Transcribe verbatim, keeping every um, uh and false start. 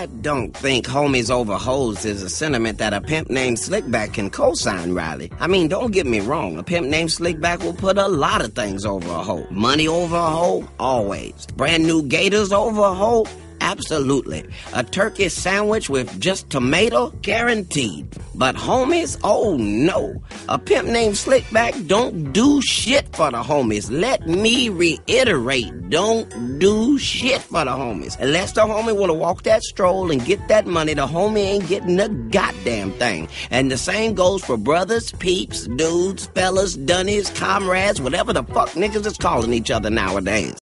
I don't think homies over hoes is a sentiment that a pimp named Slickback can co-sign, Riley. I mean, don't get me wrong. A pimp named Slickback will put a lot of things over a hoe. Money over a hoe? Always. Brand new gators over a hoe? Absolutely. A turkey sandwich with just tomato? Guaranteed. But homies? Oh no. A pimp named Slickback don't do shit for the homies. Let me reiterate, don't do shit for the homies. Unless the homie wanna walk that stroll and get that money, the homie ain't getting a goddamn thing. And the same goes for brothers, peeps, dudes, fellas, dunnies, comrades, whatever the fuck niggas is calling each other nowadays.